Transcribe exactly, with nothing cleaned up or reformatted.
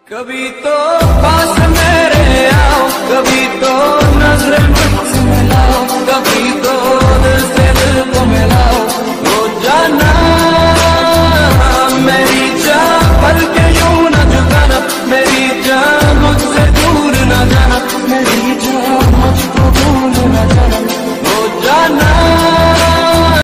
कभी तो पास मेरे आओ, कभी तो नजरें मुझसे मिलाओ, कभी तो दिल से दिल को मिलाओ। वो जाना मेरी जान, पल के यूं न जुदाना, मेरी जान मुझसे दूर न जाना, मेरी जान।